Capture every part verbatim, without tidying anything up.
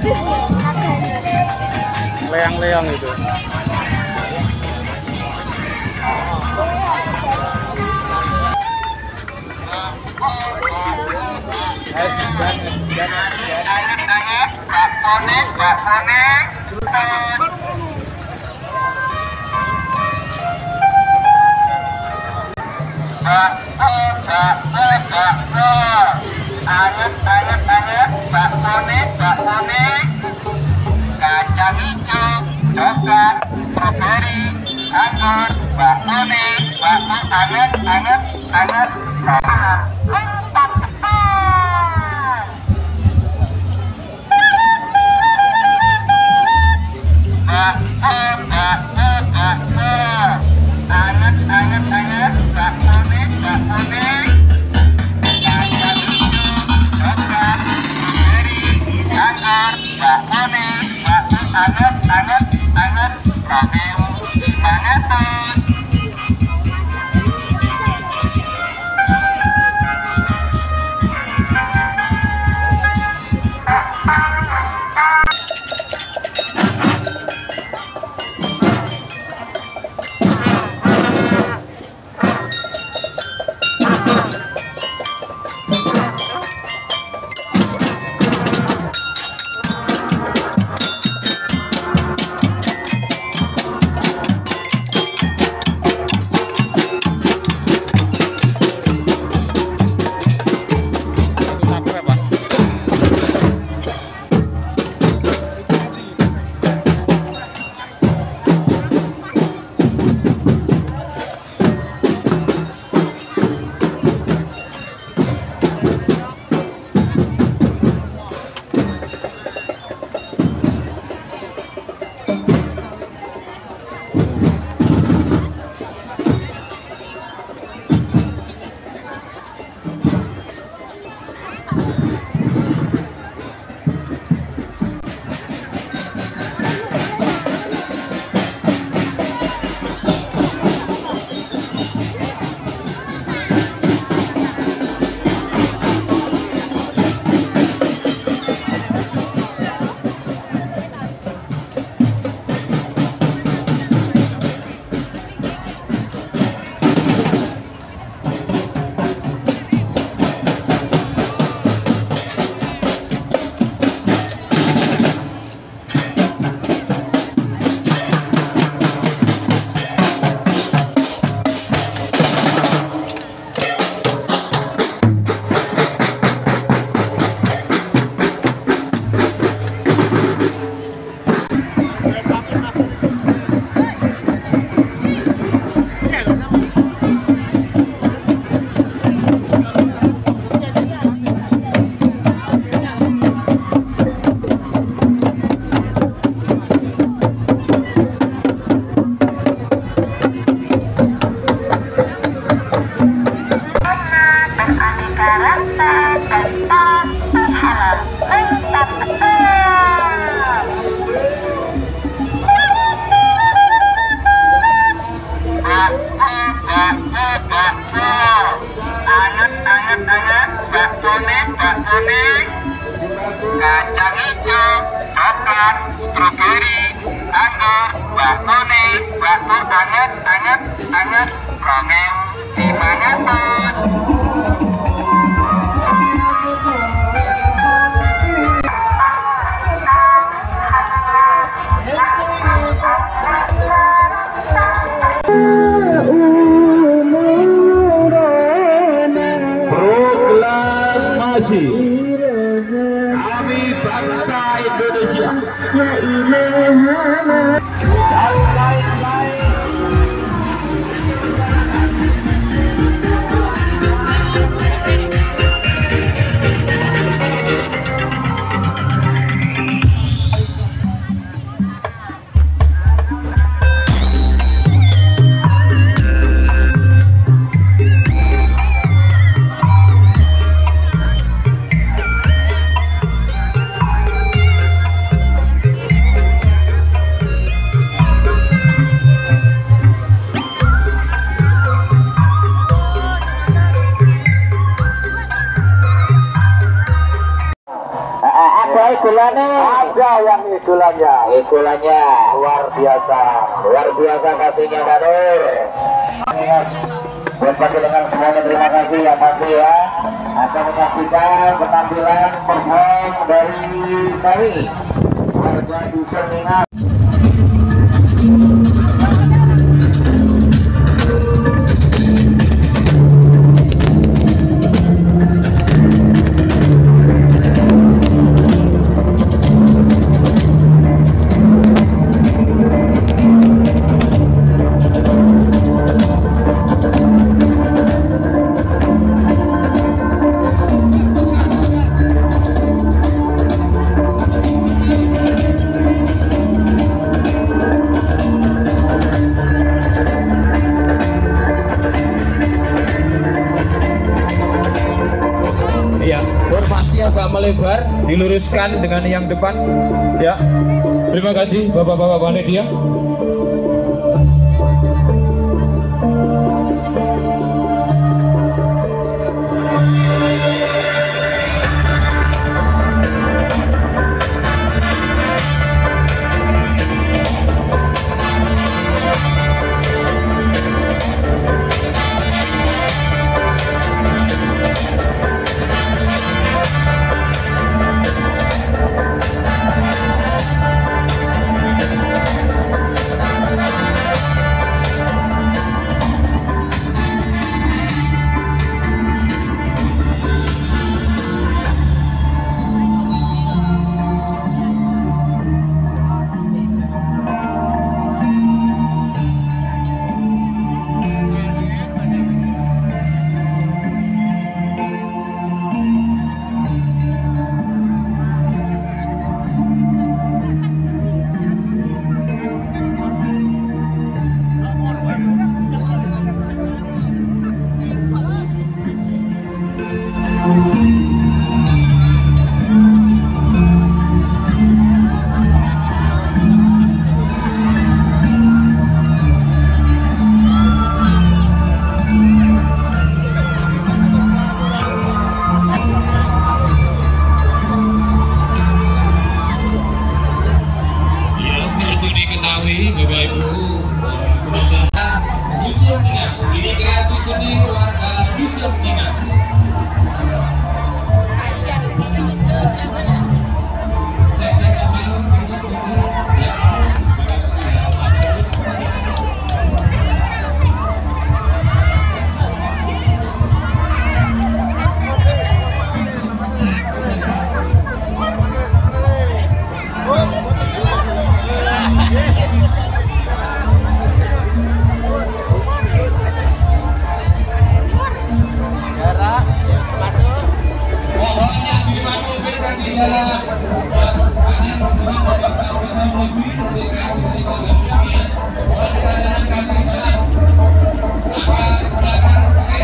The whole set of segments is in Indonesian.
Leang-leang itu. Anget-anget-anget bakso nih, bakso nih, kacang hijau, coklat, stroberi, anggur, bakso nih, bakso anget-anget-anget. Bakso, bakso, bakso, anget-anget-anget bakso nih, bakso nih. Bakso nih, bakso anget, anget, anget, Romeo dimangetin. Kacang hijau, coklat, stroberi, anggur, bakso nih, bakso anget, anget, anget, Romeo dimangetin. Proklamasi kami bangsa Indonesia dan lain-lain. Igulane Ada yang igulannya. Igulannya Luar biasa. luar biasa kasihnya Mbak Nur. Yes. Buat panjenengan semuanya terima kasih ya Mas ya. Akan menyaksikan penampilan perform dari kami warga Dusun Ningas. Ya, formasi agak melebar, diluruskan dengan yang depan. Ya, terima kasih bapak-bapak panitia. Bapak Ibu penonton Dusun Ningas, ini kreasi seni warga Dusun Ningas. Cek cek apa ya? Pokoknya di depan mobil kasih jalan. Kesadaran kasih jalan. Angkat belakang, oke.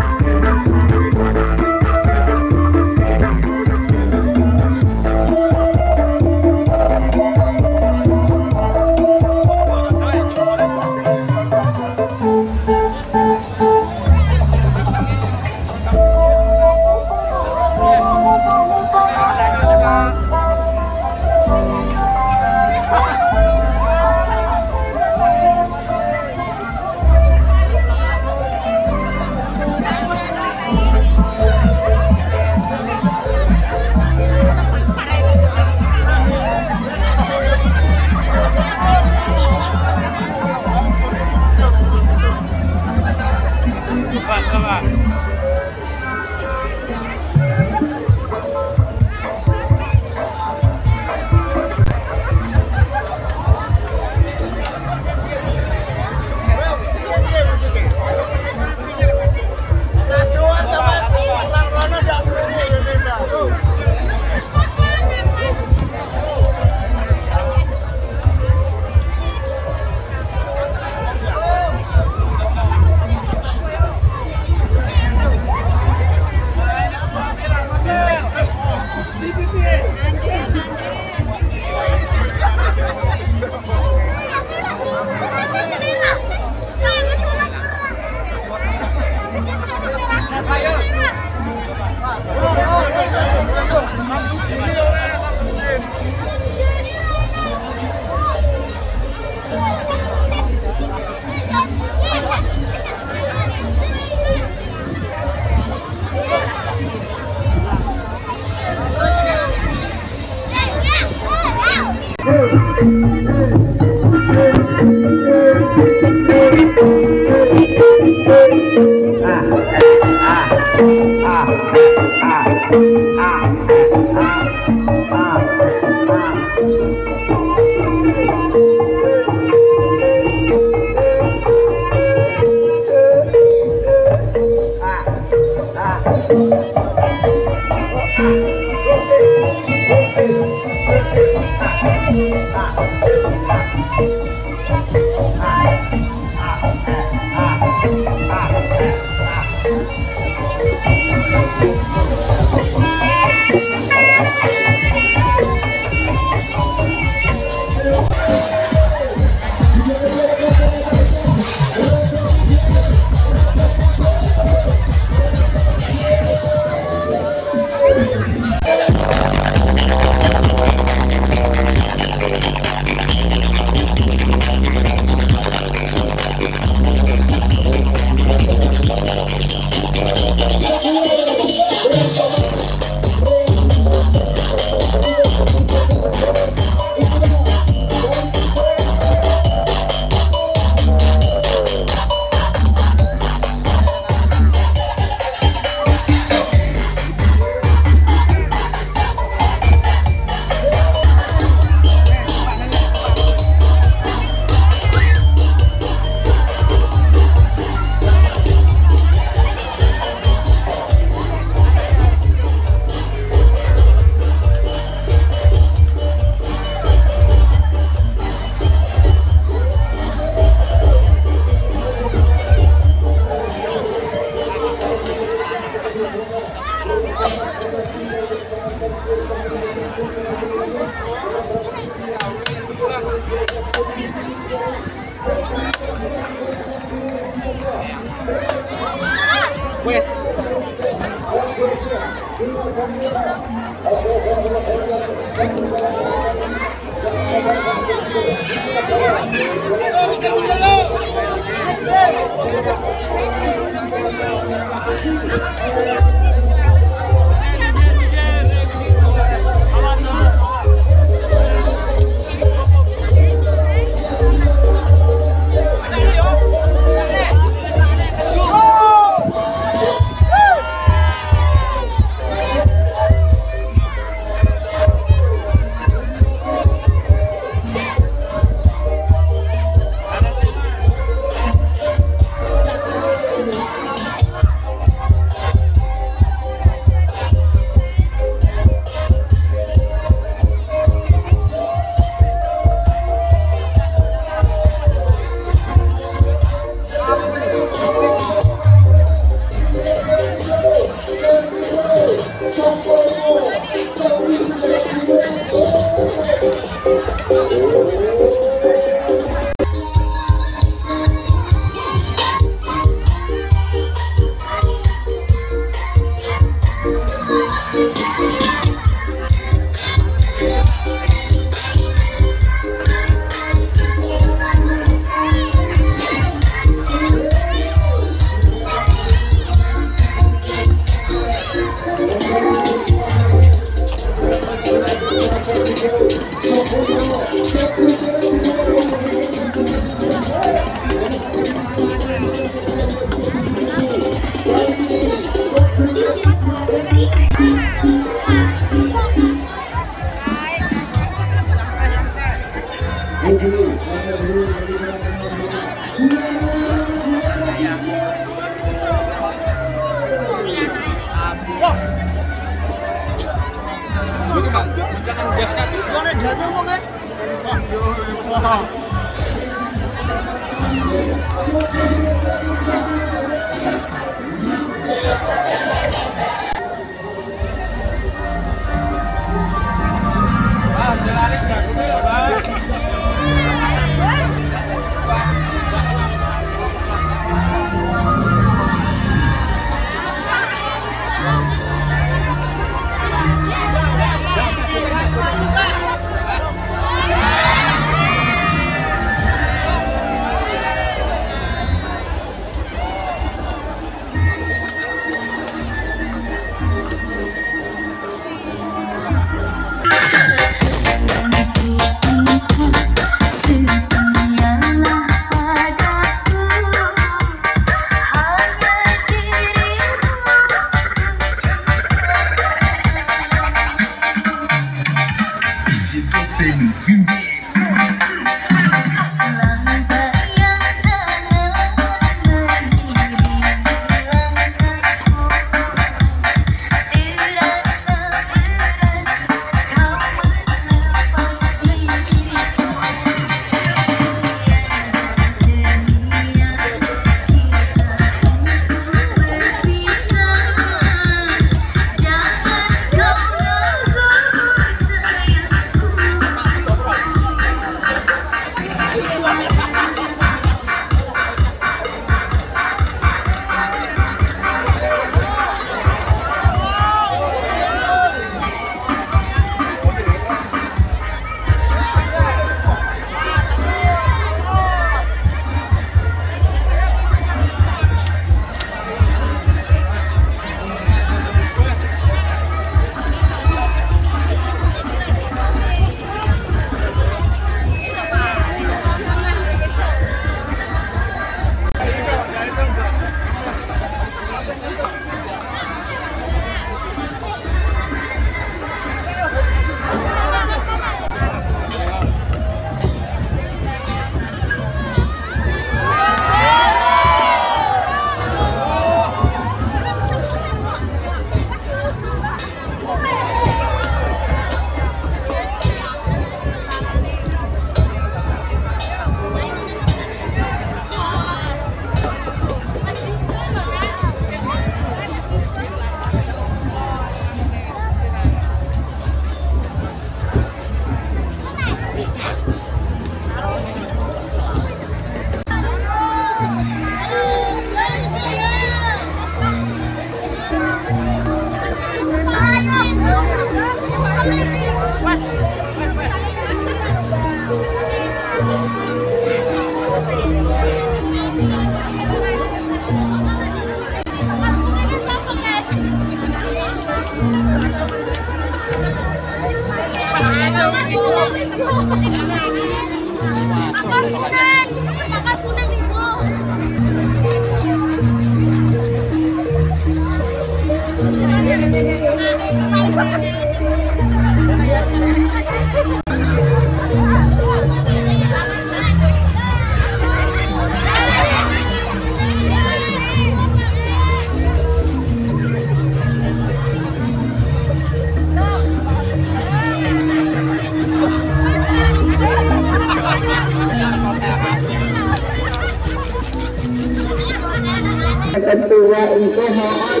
Ketua itu mohon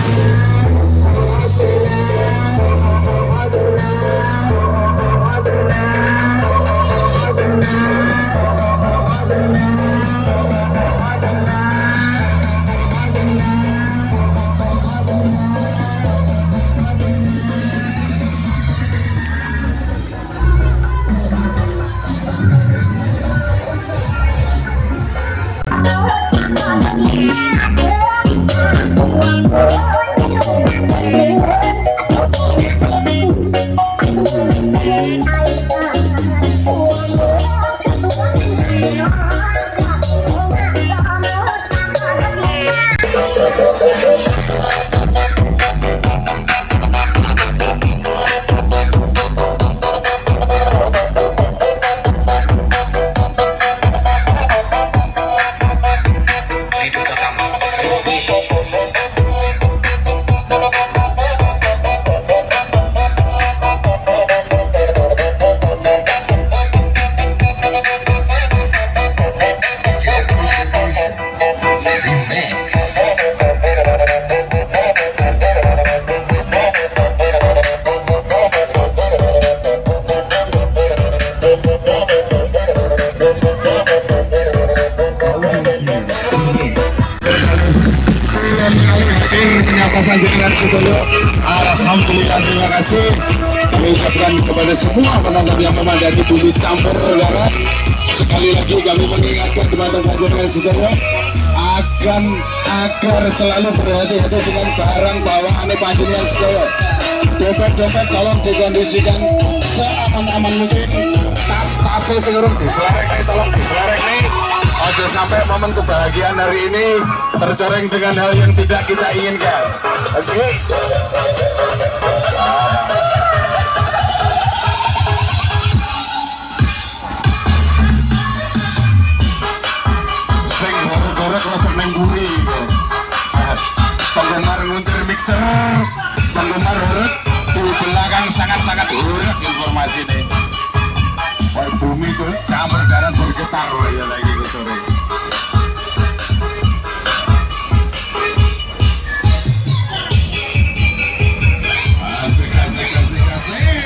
panjenengan sedaya. Alhamdulillah, terima kasih kami ucapkan kepada semua penonton yang memadati bumi campur udara. Sekali lagi kami mengingatkan kepada panjenengan sedaya akan agar selalu berhati-hati dengan barang bawaan panjenengan sedaya. Dompet-dompet tolong dikondisikan seaman-aman mungkin. Tas-tasnya segera diselarek nih, tolong diselarek nih. Ojo sampai momen kebahagiaan hari ini tercoreng dengan hal yang tidak kita inginkan. Oke. Okay? Sing gorek-gorek robek neng buri. Penggemar nguntir mixer, penggemar urut di belakang sangat-sangat urut informasi ini. Wah, bumi tuh campur darah bergetar ya lagi ke sore. Asik, asik, asik, asik.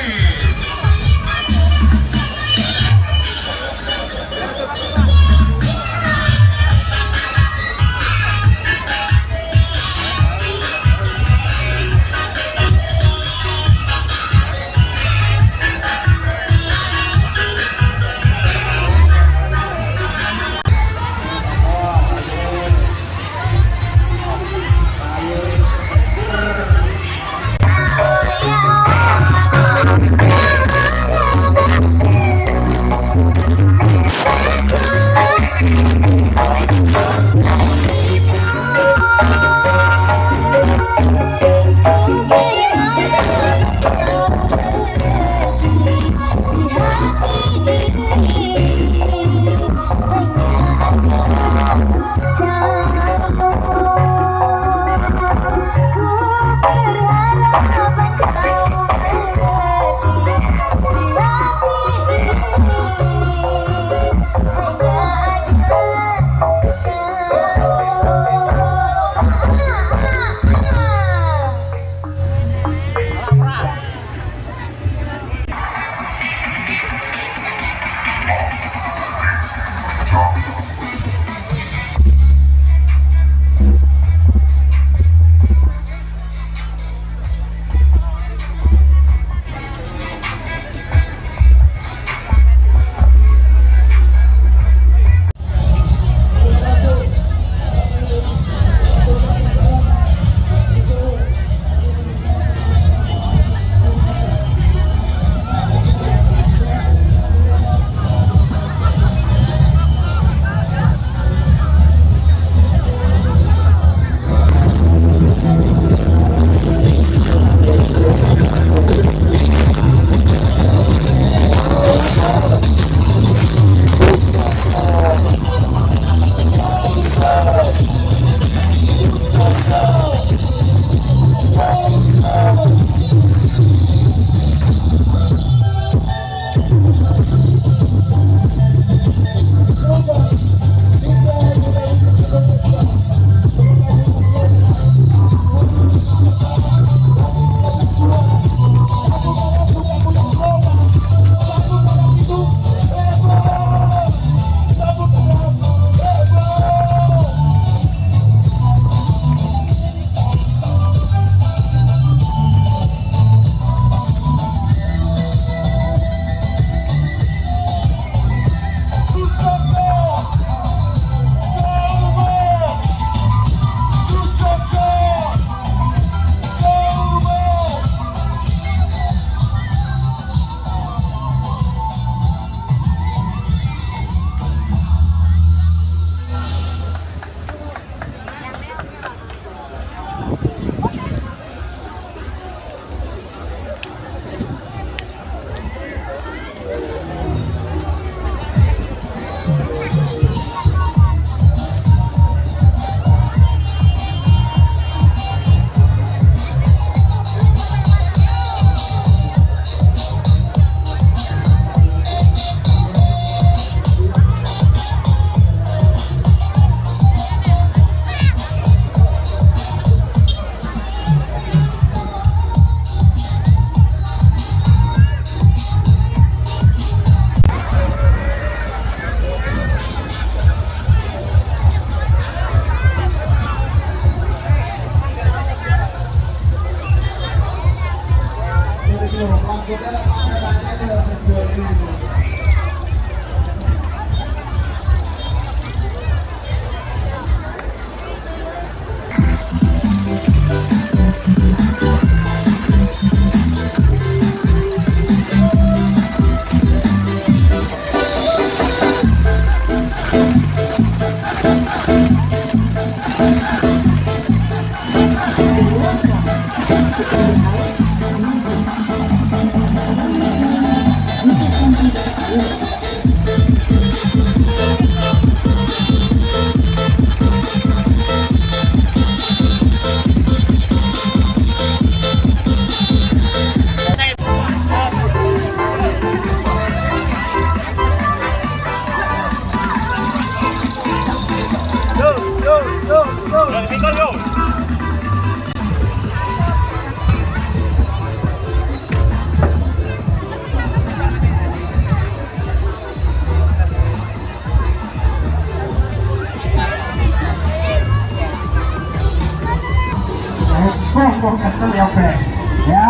sungguh kesel ya Bre. Ya.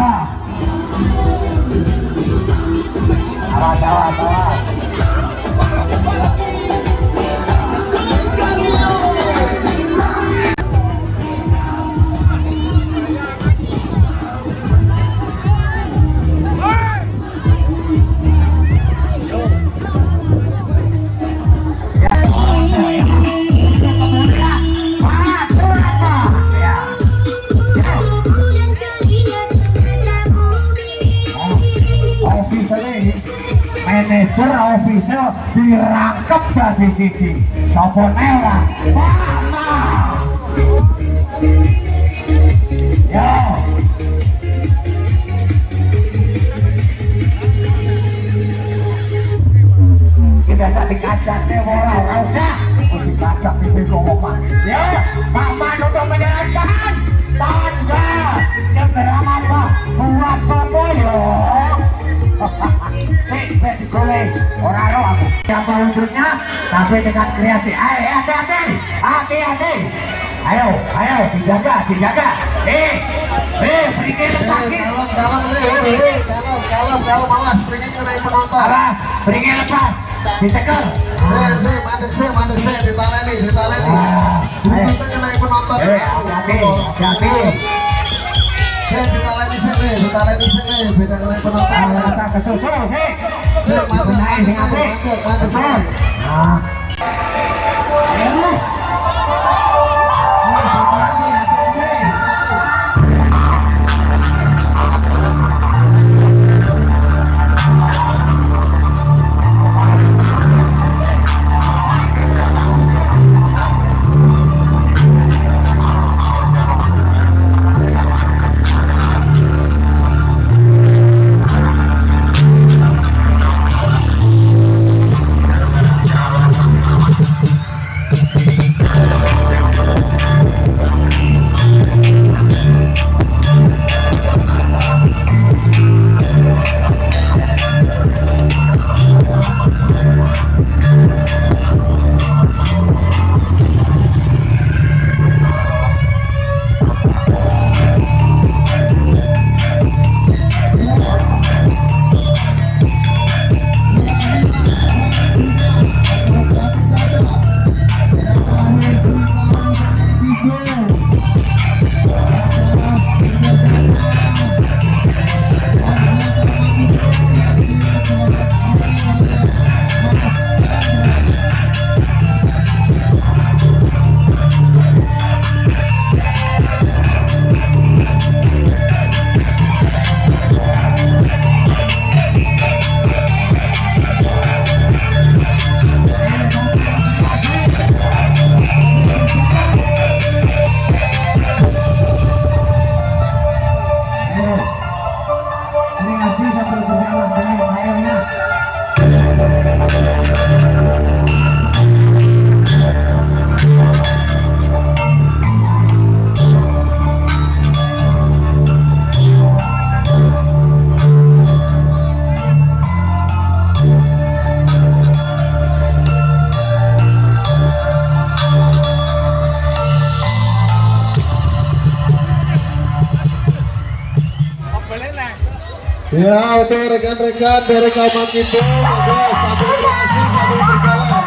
Awas, awas, awas. Manajer official dirangkep dari siji sopo nela mama yo kita tadi kacak dewa raja untuk kacak itu ngomong ya mama untuk menjalankan tangga cendera mama buat sopo yo orang roh aku siapa wujudnya tapi dengan kreasi. Ayo hati-hati hati-hati ayo ayo dijaga dijaga eh eh berikan lepasin dalam dalam eh dalam dalam dalam awas berikan kena penonton awas berikan lepas dicekel eh eh mandek sih mandek sih ditaleni ditaleni kita kena penonton eh hati-hati hati eh ditaleni sini ditaleni sini beda kena penonton rasa kesusul sih benahin sing apik betul nah ya untuk rekan-rekan dari Kauman Kipo, monggo sambil beraksi sambil berjalan.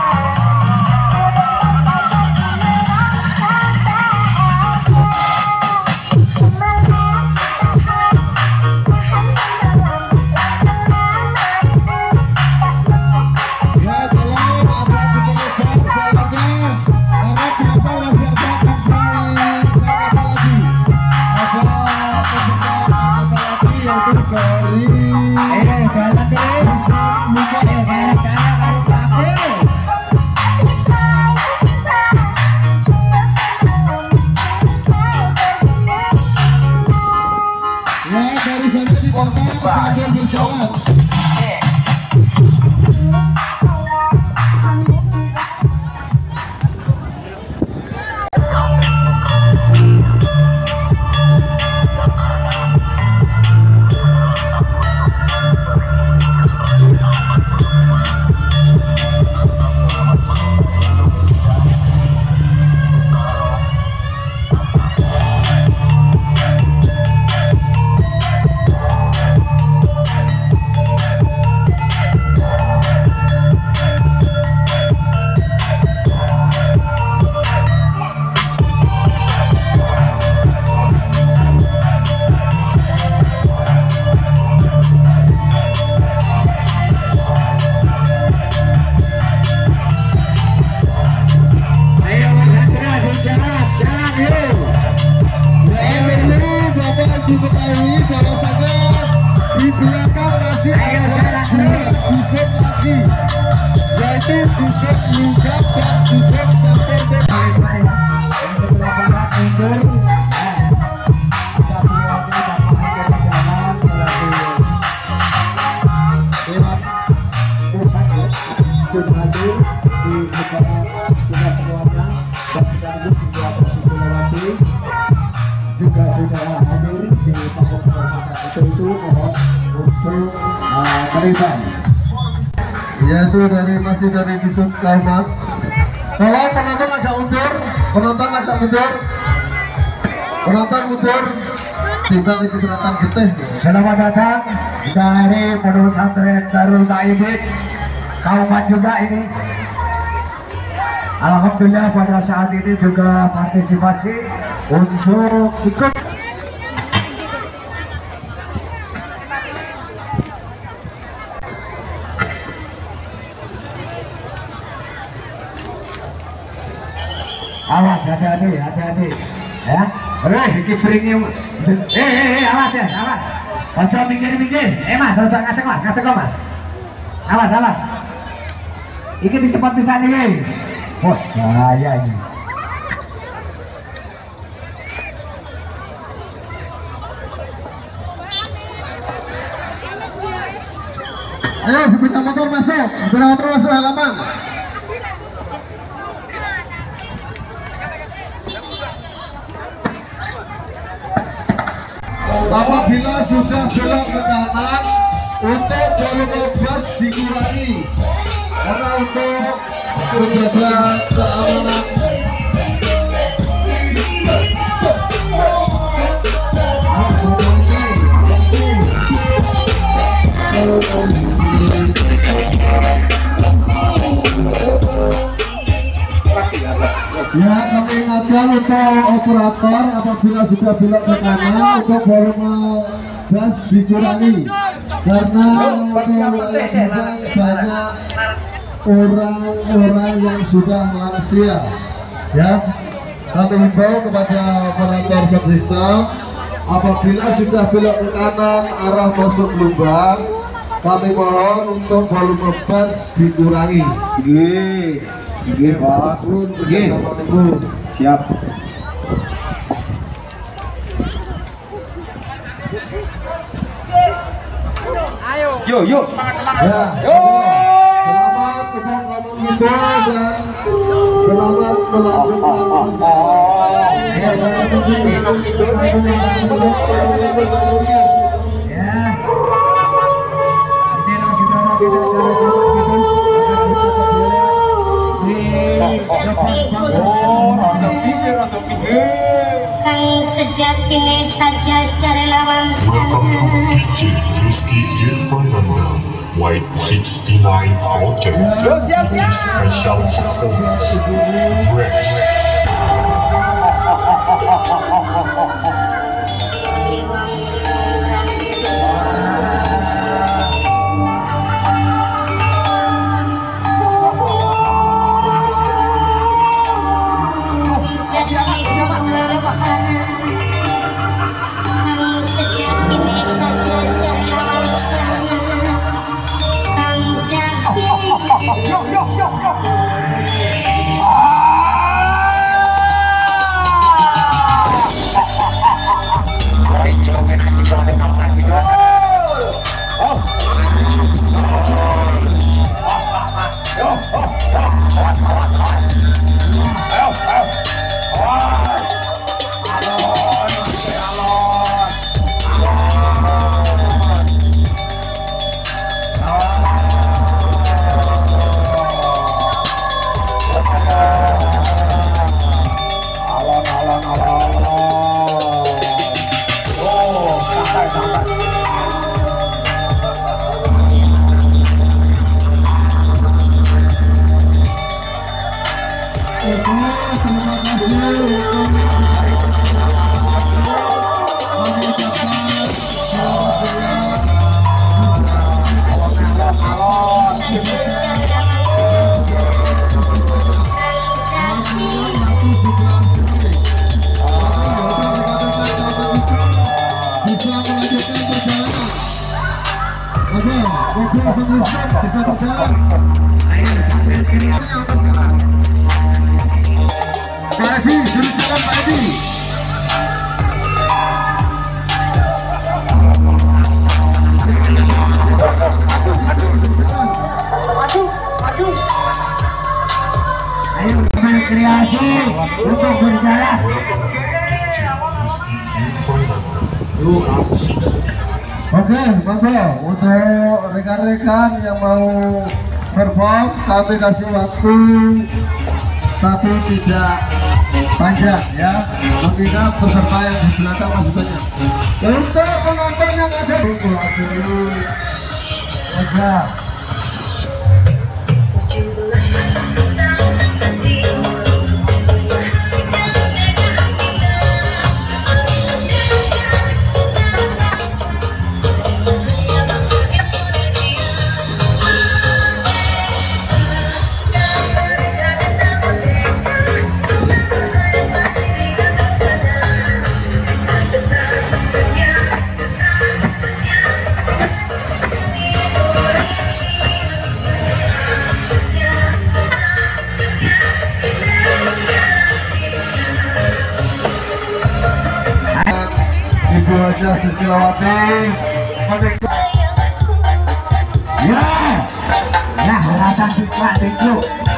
Ya tolong agak diperlebar jalannya, karena kenapa masih ada kembali apa lagi? Ada peserta apa lagi yaitu dari eh jalan terus buka ya Satu bisa meningkatkan bisa sampai baik-baik. Yang sebelah barat mundur. Juga sudah hadir di panggung kehormatan itu itu mohon untuk uh, terlibat. Yaitu dari masih dari Bisub Kauman. Kalau penonton agak mundur, penonton agak mundur, penonton mundur. Tiba itu penonton getih. Selamat datang dari Pondok Pesantren Darul Taibin Kauman juga ini. Alhamdulillah pada saat ini juga partisipasi untuk ikut. Awas, hati-hati, hati-hati, ya. Eh, kiperingnya, eh, eh, eh, awas ya, awas. Ojo minggir-minggir, eh mas, ojo ngadek mas, ngadek mas. Awas, awas. Iki dicepat bisa nih. Wah, bahaya ini. Ayo, sepeda motor masuk, sepeda motor masuk halaman. Apabila sudah belok ke kanan, untuk jalur bus dikurangi. Karena untuk menjaga keamanan. Ya, kami ingatkan untuk operator apabila sudah belok ke kanan untuk volume gas dikurangi karena banyak orang-orang yang sudah lansia. Ya, kami himbau kepada operator subsistem apabila sudah belok ke kanan arah masuk lubang, kami mohon untuk volume gas dikurangi. Gih. Gih, Pak. Gih. Siap. Ayo. Yo, yo. Ya. Yo. Selamat ngomong gitu dan selamat melanjutkan. Ya. Ini lah saudara tidak dari zaman kita akan dicatat di depan Kang sejak ini saja cari lawan Welcome to D J Rizky Irfananda, White sixty-nine Hotel, special performance, Rex. Bisa berjalan. Ayo sampai kreasi untuk berjalan. Oke, Bapak, untuk rekan-rekan yang mau perform, kami kasih waktu, tapi tidak panjang ya. Mengingat peserta yang di belakang masih banyak. Untuk penonton yang ada di dulu, oke. Ibu Haja Susilawati ya, nah rasa diklat itu.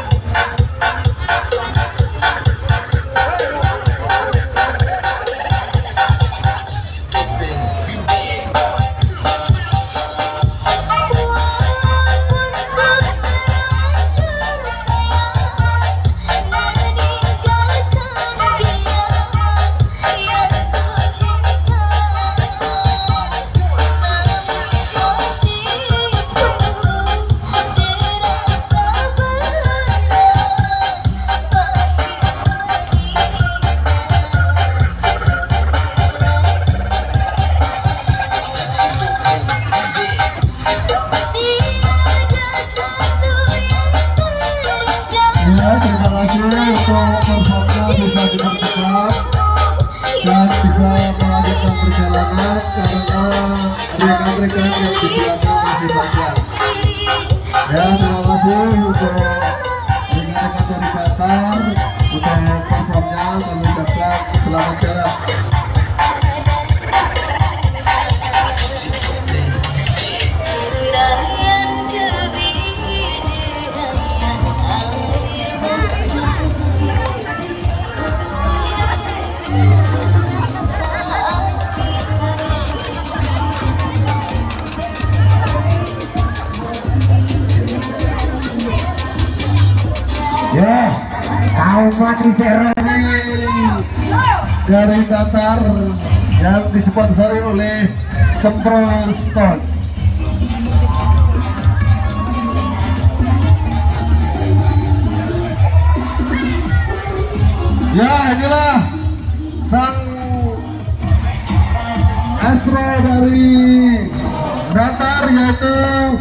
Bisa dipercepat dan bisa melanjutkan perjalanan karena rekan-rekan yang di belakang masih banyak. Ya, terima kasih untuk rekan-rekan dari Qatar untuk performnya. Kami ucapkan selamat jalan. Ya, kaum Matrisero dari Qatar yang disponsori oleh Sempro Stone. Ya, inilah sang astro dari Qatar yaitu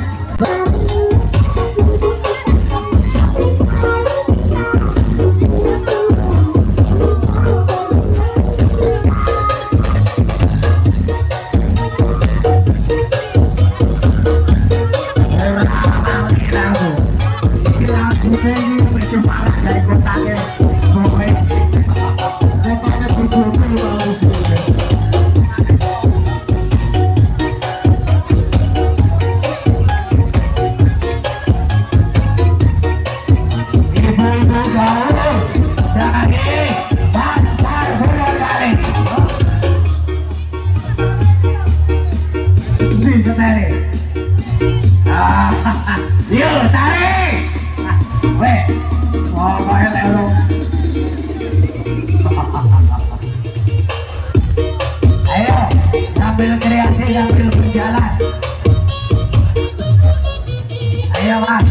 yuk tarik, weh, mau bayar euro. Ayo, sambil kreasi sambil berjalan. Ayo mas.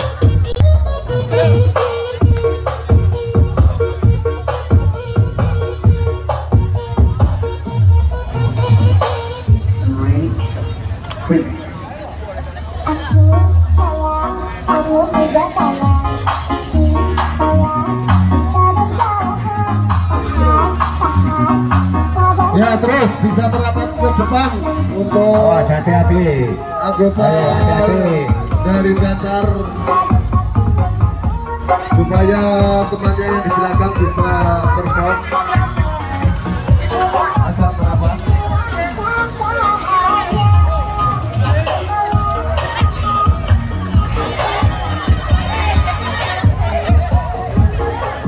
Ya, terus bisa merapat ke depan untuk oh, hati-hati anggota hati-hati dari Qatar supaya temannya yang di belakang bisa perform. Asal merapat.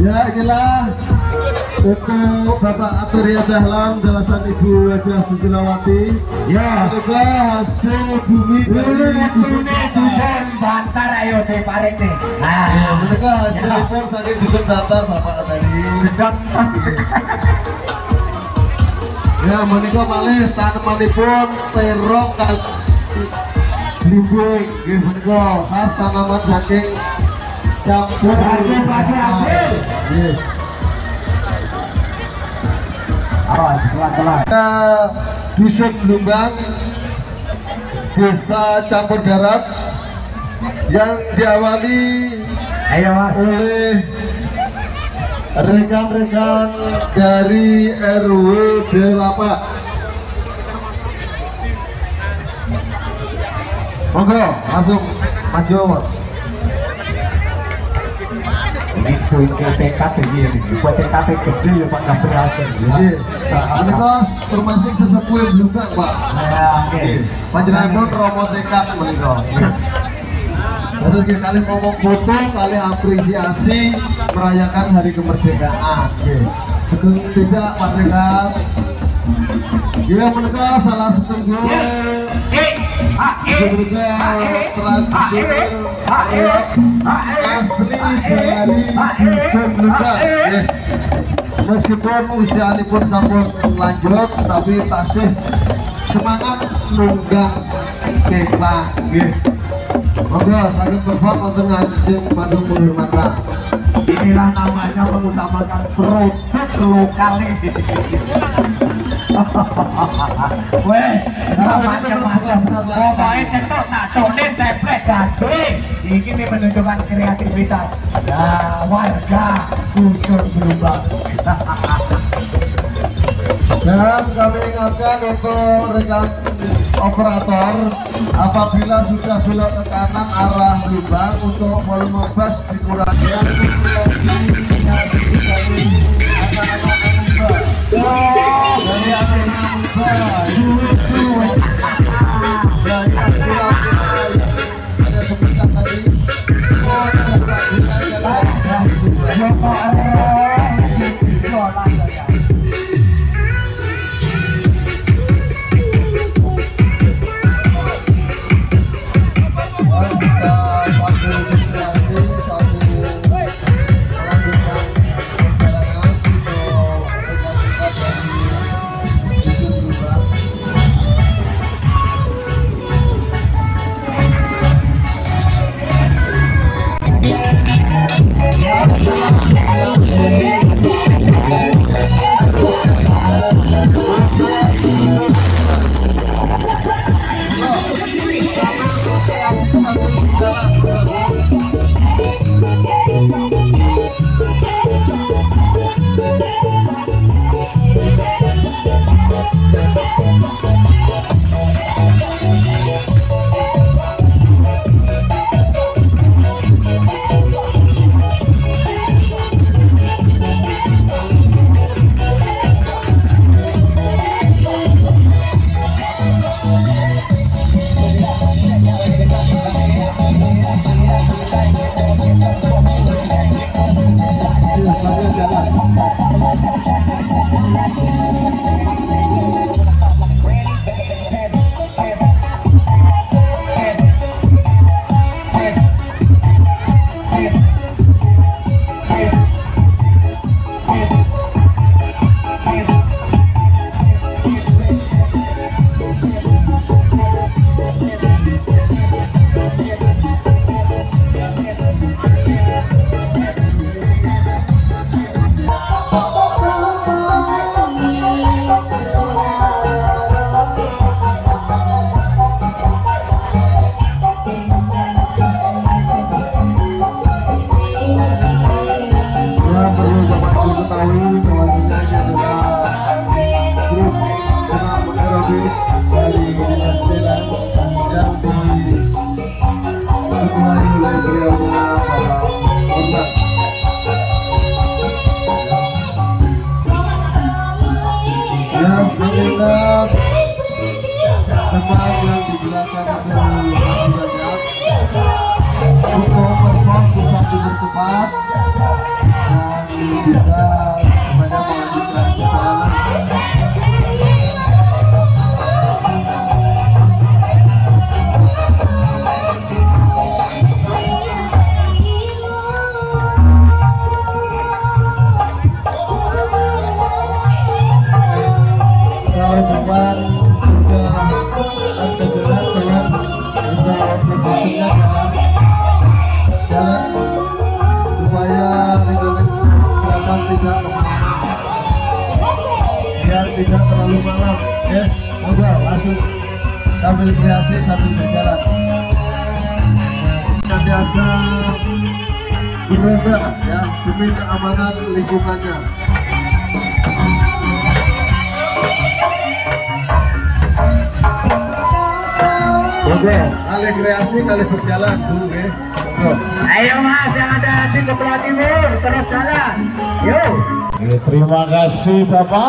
Ya inilah untuk Bapak Aturia Dahlan, jelasan Ibu Wajah Susilawati. Ya, juga hasil bumi dari dusun Bantar. Ayo deh paring nih. Nah, ya, mereka hasil impor saking dusun Bantar Bapak tadi. Ya, mereka malih tanamanipun terong kali blimbing. Ya, mereka khas tanaman saking campur hasil. Awas, pelan-pelan. Dusun Blumbang, Desa Campur Darat, yang diawali Ayo, mas. oleh rekan-rekan dari R W delapan. Monggo, langsung maju, Mas. Itu T K P ini, buat T K P gede ya Pak, nggak berhasil ya. Ini kos termasuk sesepuh yang belum Pak. Ya, oke. Panjenengan pun Romo tekad menika. Terus kita kali ngomong foto, kali apresiasi merayakan hari kemerdekaan. Sekali tidak Pak Tekad. Ya menika salah setunggal juga tradisi asli dari dusun Blumbang. Meskipun usianipun sampun lanjut, tapi tasih semangat nunggang kepang. Monggo saling perform untuk ngajeng padu penghormatan. Inilah namanya mengutamakan produk lokal. Wes, macam-macam. Pokoknya cetok tak tonin template gading. Ini menunjukkan kreativitas ya, warga dusun Blumbang. Dan kami ingatkan untuk rekan operator, apabila sudah belok ke kanan arah Blumbang, untuk volume bass dikurangi. Dari anak muda, dari ada sebentar tadi. tidak lama-lama, biar tidak terlalu malam ya. Monggo langsung sambil kreasi sambil berjalan. Biasa berobat ya demi keamanan lingkungannya. Monggo, kali kreasi kali berjalan dulu ya. Ayo mas yang ada di sebelah timur terus jalan. Yuk. Ya, terima kasih Bapak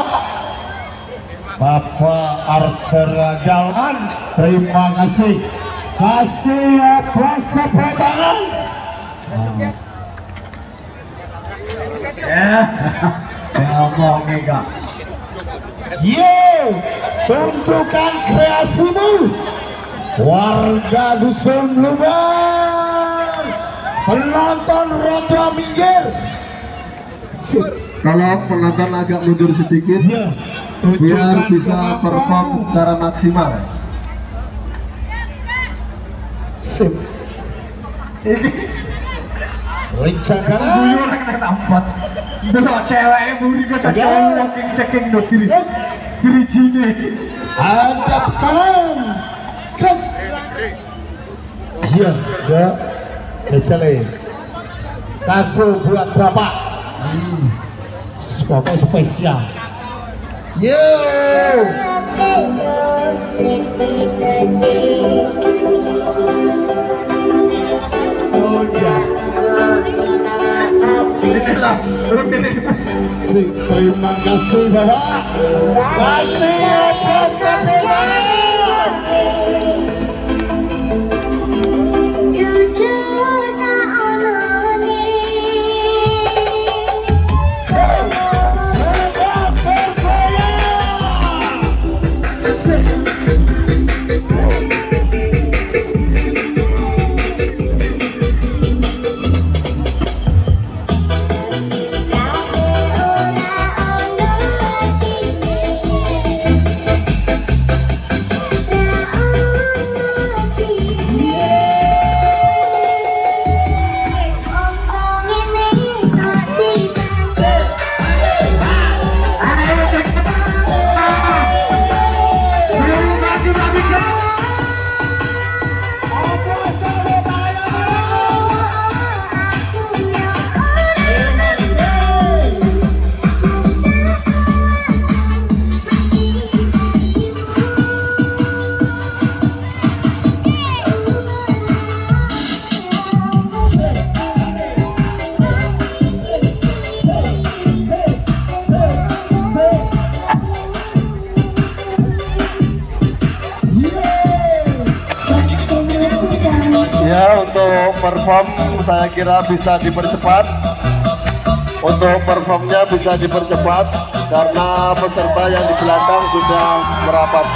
Bapak Artera Jalan. Terima kasih. Kasih aplaus tepuk tangan. Ya, ngomong enggak. Yo, tunjukkan kreasimu. Warga Dusun Lubang, penonton rada minggir. Kalau penonton agak mundur sedikit ya, biar bisa perform secara maksimal. Sip. Ini Lincah kanan buyur kena tampat. Delok ceweknya buri ke saja walking checking do kiri. Kiri sini. Hadap kanan. Krek. Iya, ya. Kecele. Kado buat Bapak. Hmm. Pokoknya spesial. Yo. Oh ya. Inilah rutin. Terima kasih Bapak. Kasih aplaus tepuk tangan. Ya, untuk perform saya kira bisa dipercepat. Untuk performnya bisa dipercepat karena peserta yang di belakang sudah merapat.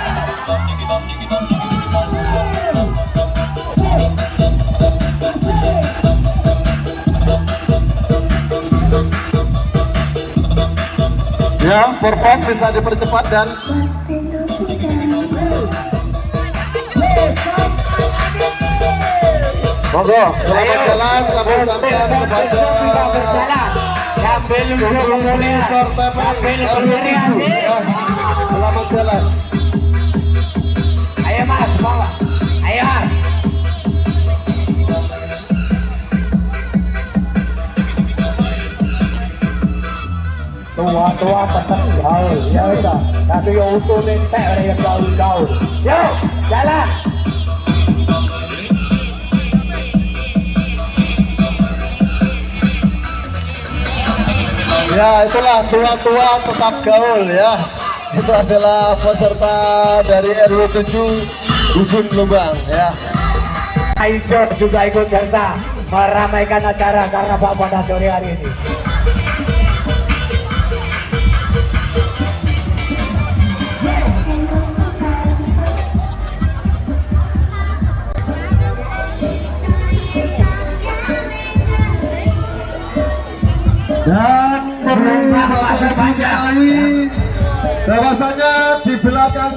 Ya, perform bisa dipercepat dan monggo, selamat jalan, selamat sampai kepada sambil menunggu sortemen selamat jalan. Ayo mas, bawa. Ayo mas. Tua-tua pesan gaul, ya udah. Tapi yang utuh nentek orang yang gaul-gaul. Yuk, jalan. Ya, itulah tua-tua tetap gaul ya. Itu adalah peserta dari R W tujuh Dusun Lubang ya. Ayo juga ikut serta meramaikan acara karena Pak pada sore hari ini. Dan perlu Bapak diketahui bahwasanya di belakang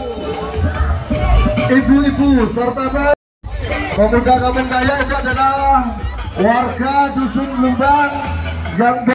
ibu-ibu serta pemuda kaum daya itu adalah warga Dusun Lubang yang